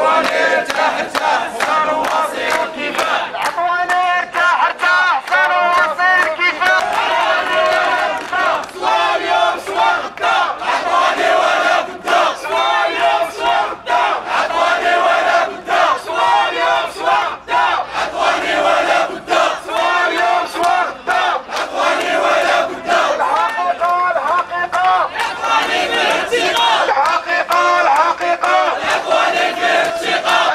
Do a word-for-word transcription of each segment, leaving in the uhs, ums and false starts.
عطواني ارتاح ارتاح صار وصير كفاح عطواني ارتاح ارتاح صار وصير كفاح سوى اليوم سوى غدا عطواني ولا بدا سوى اليوم سوى غدا عطواني ولا بدا سوى اليوم سوى غدا عطواني ولا بدا سوى اليوم سوى غدا عطواني ولا بدا الحقيقة الحقيقة عطواني في الارتقاء الحقيقة الحقيقة عطواني في الارتقاء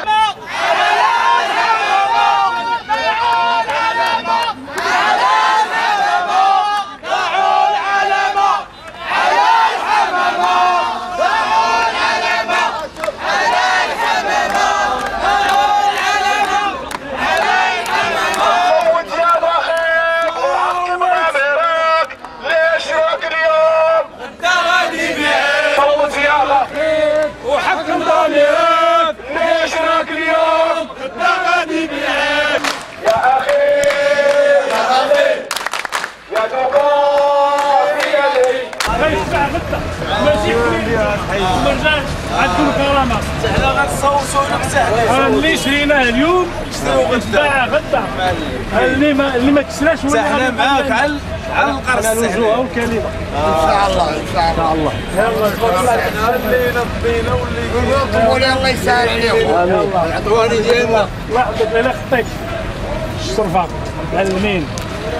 وحكم ضميرك ليش راك اليوم انت غادي بيك يا اخي يا اخي يا دوقا في يدي غيتباع غدا ماشي مرجان عندكم كرامه حنا غنصوصوا لك سهله اللي شريناه اليوم يتباع غدا اللي ما اللي ما كسراش ولا حنا معاك على على القرص الوجوه والكلمه ان شاء الله ان شاء الله يلا ولينا طبينا واللي نطلبوا لي الله يسهل عليكم عطواني ديالنا لحظه الى خطيك الشرفه معلمين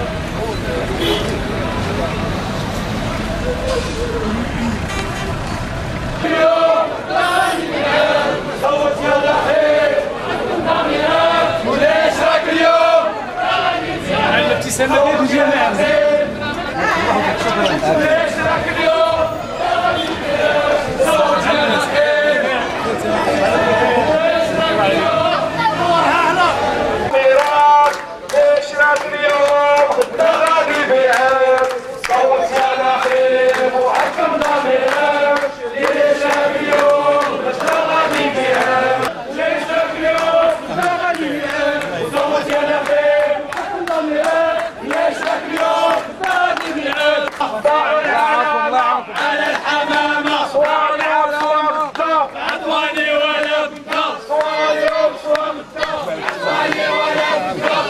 صوت يا ضحيك وليش راك اليوم على الابتسامه ديال الجميع ليش راك اليوم صوت يا ضحيك ميراك ليش راك اليوم غدا غادي بيك صوت يا ضحيك وحكم ضميرك ليش راك اليوم غدا غادي بيك ليش راك اليوم غدا غادي بيك وصوت يا ضحيك وحكم ضميرك ليش راك اليوم غدا غادي بيك ضاعوا العالم على الحمامه صوى العب صوى غدا عطواني ولا بدا صوى اليوم صوى غدا عطواني ولا بدا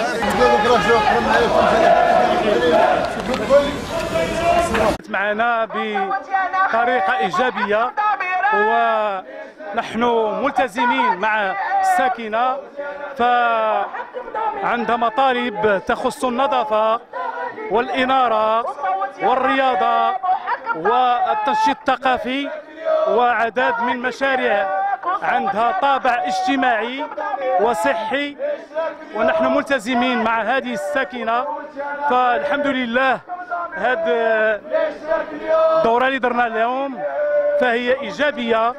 معنا بطريقه ايجابيه ونحن ملتزمين مع الساكنه فعندها مطالب تخص النظافه والاناره والرياضه والتنشيط الثقافي وعدد من مشاريع عندها طابع اجتماعي وصحي ونحن ملتزمين مع هذه الساكنه فالحمد لله هذه الدوره اللي درنا اليوم فهي ايجابيه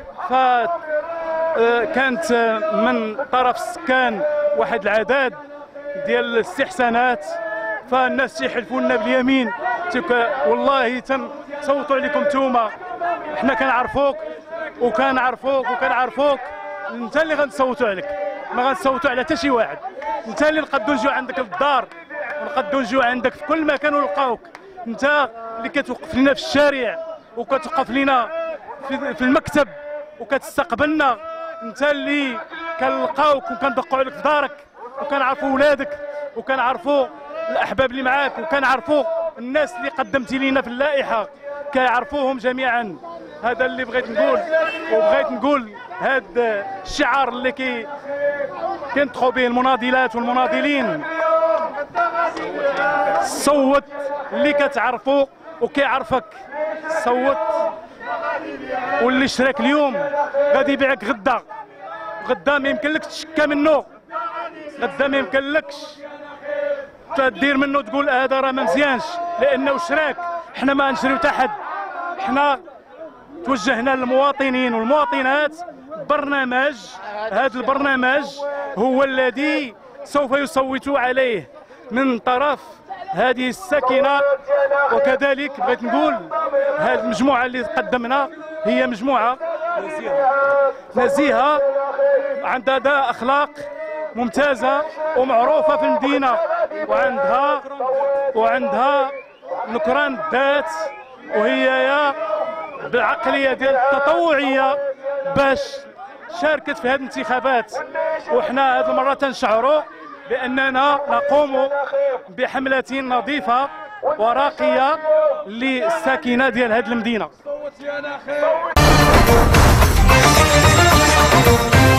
فكانت من طرف السكان واحد العدد ديال الاستحسانات فالناس تيحلفوا لنا باليمين والله تنصوتوا عليكم نتوما حنا كنعرفوك وكنعرفوك وكنعرفوك انت اللي غنصوتوا عليك ما غنصوتوا على حتى شي واحد انت اللي نقدو نجيو عندك للدار ونقدو نجيو عندك في كل مكان ونلقاوك انت اللي كتوقف لنا في الشارع وكتوقف لنا في المكتب وكتستقبلنا انت اللي كنلقاوك وكندقوا عليك في دارك وكنعرفوا ولادك وكنعرفوا الاحباب اللي معاك وكنعرفوا الناس اللي قدمتي لينا في اللائحه كيعرفوهم جميعا هذا اللي بغيت نقول وبغيت نقول هذا الشعار اللي كي كينطقوا به المناضلات والمناضلين صوت اللي كتعرفوا وكيعرفك صوت واللي شراك اليوم غادي يبيعك غدا غدا ما يمكنلكش تشكى منه غدا ما يمكنلكش تدير منه تقول هذا راه ما مزيانش لانه شراك حنا ما نشريو حتى حد حنا توجهنا للمواطنين والمواطنات برنامج هذا البرنامج هو الذي سوف يصوتوا عليه من طرف هذه الساكنه وكذلك بغيت نقول هذه المجموعه اللي قدمنا هي مجموعه نزيهه عندها اخلاق ممتازه ومعروفه في المدينه وعندها وعندها نكران الذات وهي بالعقليه ديال التطوعيه باش شاركت في هذه الانتخابات، وحنا هذه المره تنشعروا باننا نقوم بحمله نظيفه وراقيه للساكنه ديال هذه المدينه.